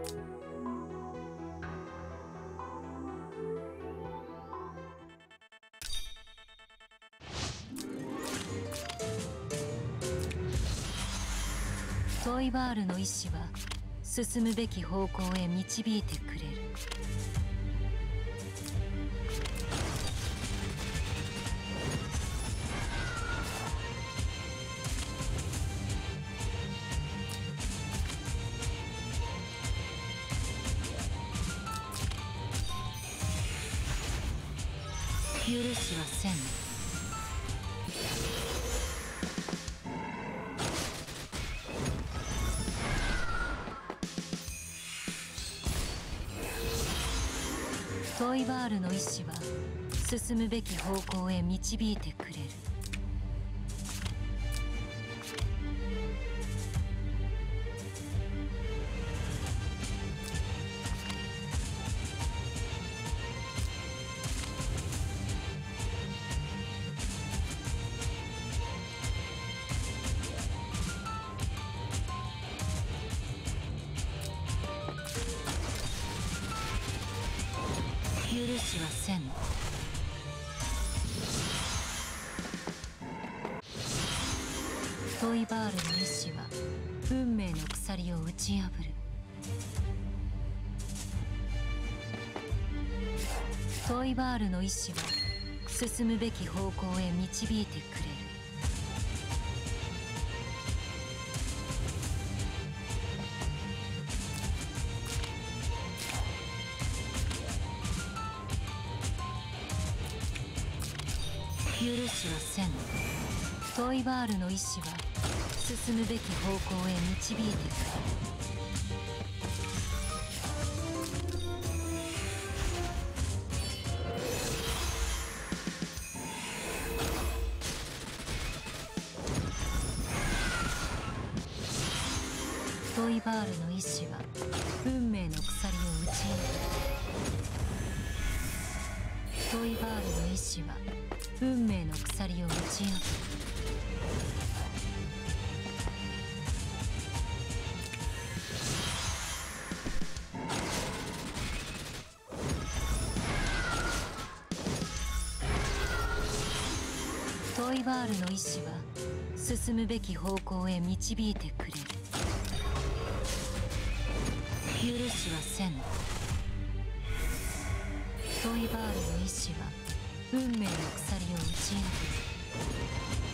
トイバールの意志は進むべき方向へ導いてくれる。許しはせん。トイバールの意志は進むべき方向へ導いてくれる。許しはせん。トイバールの意志は運命の鎖を打ち破る。トイバールの意志は進むべき方向へ導いてくれる。許しはせん。トイバールの意志は進むべき方向へ導いてくれる。トイバールの意志は運命の鎖を打ち破る。トイバールの意志は運命の鎖を打ち破る。トイバールの意志は進むべき方向へ導いてくれる。許しはせん。トイバールの意志は運命の鎖を打ち破る。